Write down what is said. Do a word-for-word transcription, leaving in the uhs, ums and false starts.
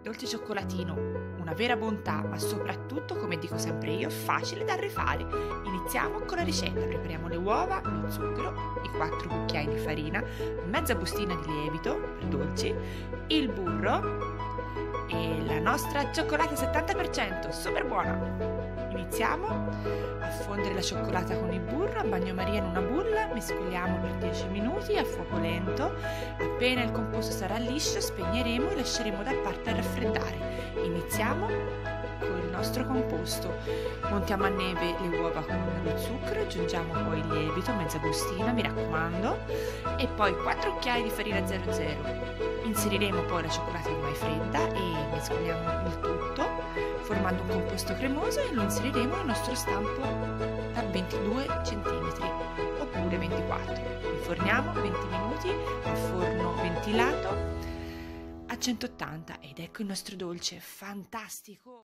dolce cioccolatino, una vera bontà, ma soprattutto, come dico sempre io, facile da rifare. Iniziamo con la ricetta. Prepariamo le uova, lo zucchero, i quattro cucchiai di farina, mezza bustina di lievito per dolci, il burro e la nostra cioccolata settanta per cento, super buona. Iniziamo a fondere la cioccolata con il burro a bagnomaria in una bolla, mescoliamo per dieci minuti a fuoco lento. Appena il composto sarà liscio spegneremo e lasceremo da parte a raffreddare. Iniziamo con il nostro composto. Montiamo a neve le uova con lo zucchero, aggiungiamo poi il lievito, mezza bustina, mi raccomando, e poi quattro cucchiai di farina zero zero. Inseriremo poi la cioccolata ormai fredda e mescoliamo il tutto formando un composto cremoso e lo inseriremo nel nostro stampo da ventidue centimetri oppure ventiquattro. Inforniamo venti minuti a forno ventilato a centottanta ed ecco il nostro dolce fantastico!